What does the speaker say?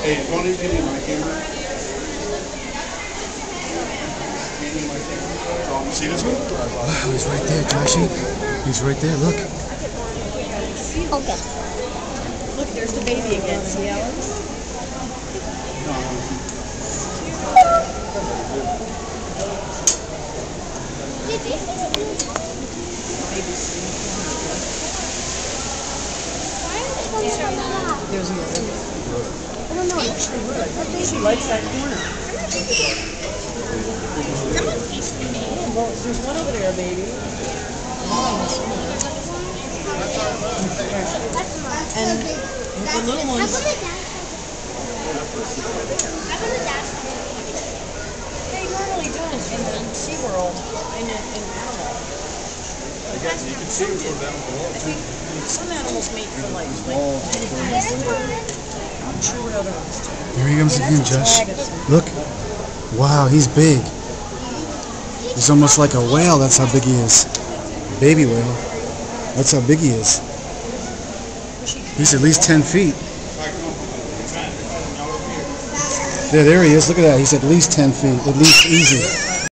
Hey, why don't you give me my camera? See this one? Wow, he's right there, Joshy. He's right there, look. Okay. Look, there's the baby again. See Alex? There's another. I don't know. She likes that corner. Well, there's one over there, baby. And the little ones. They normally don't in SeaWorld and in animal. You can see it from down below. I think some animals mate for life. I'm not sure what other ones do. Here he comes again, Josh. Look. Wow, he's big. He's almost like a whale, that's how big he is. Baby whale. That's how big he is. He's at least 10 feet. There he is. Look at that. He's at least 10 feet. At least easy.